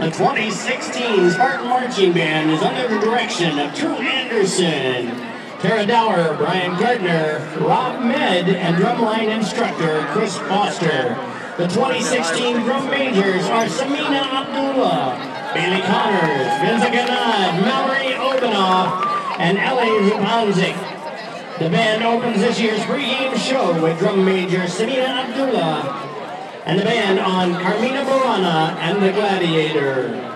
The 2016 Spartan Marching Band is under the direction of Drew Anderson, Tara Dower, Brian Gardner, Rob Med, and drumline instructor Chris Foster. The 2016 drum majors are Samina Abdullah, Bailey Connors, Vince Ganad, Mallory Obanoff, and Ellie Zupanzik. The band opens this year's pregame show with drum major Samina Abdullah and the band on Carmina Burana and the Gladiator.